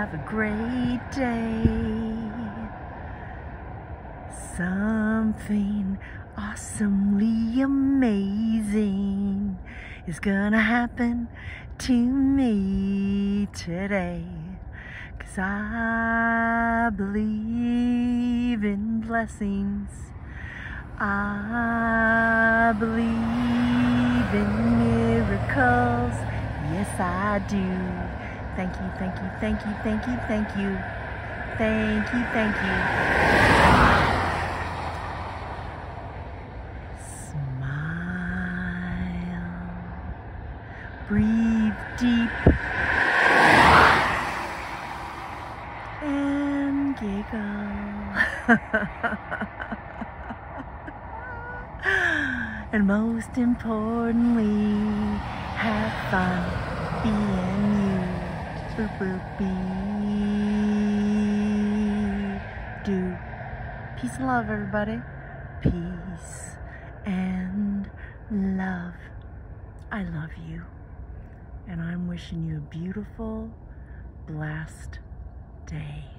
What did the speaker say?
have a great day. Something awesomely amazing is gonna happen to me today. 'Cause I believe in blessings. I believe in miracles. Yes, I do. Thank you, thank you, thank you, thank you, thank you. Thank you, thank you. Smile. Breathe deep. And giggle. And most importantly, have fun being you. Boop boop bee. Do. Peace and love, everybody. Peace and love. I love you. And I'm wishing you a beautiful, blessed day.